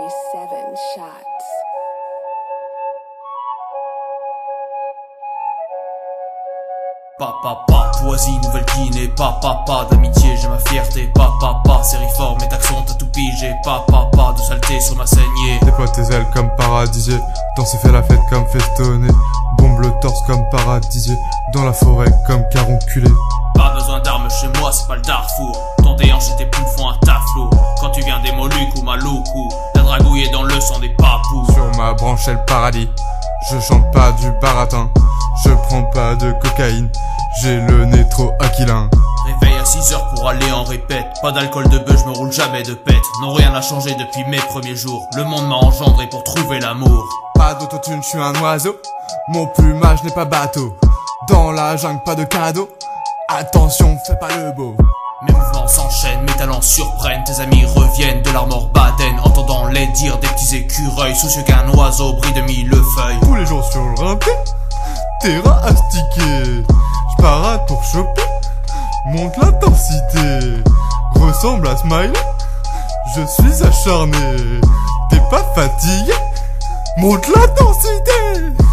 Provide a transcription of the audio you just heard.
7 shots. Papa, Poisie, Nouvelle-Guinée, papa, d'amitié, j'ai ma fierté, papa, sériforme et taxon, t'as tout pigé, papa, de saleté sur ma saignée. Déploie tes ailes comme paradisier, danser fait la fête comme festonné, bombe le torse comme paradisier, dans la forêt comme caronculé. Pas besoin d'armes chez moi, c'est pas le Darfour, ton déhanche et tes poules font un taflot, quand tu viens des Moluques ou Maluku, la dragouille est dans le sang des papous. Sur ma branche est le paradis, je chante pas du baratin, je prends pas de cocaïne, j'ai le nez trop aquilin. Réveil à 6h pour aller en répète, pas d'alcool de bœuf, je me roule jamais de pète. Non, rien n'a changé depuis mes premiers jours, le monde m'a engendré pour trouver l'amour. Pas d'autotune, je suis un oiseau, mon plumage n'est pas bateau, dans la jungle pas de cadeau, attention fais pas le beau. Mes mouvements s'enchaînent, mes talents surprennent, tes amis reviennent de l'armor baden, entendant les dires des petits écureuils, soucieux qu'un oiseau brille de mille feuilles. Tous les jours sur le rimper, terrain astiqué, j'parade pour choper, monte l'intensité, ressemble à Smiley, je suis acharné, t'es pas fatigué, monte l'intensité.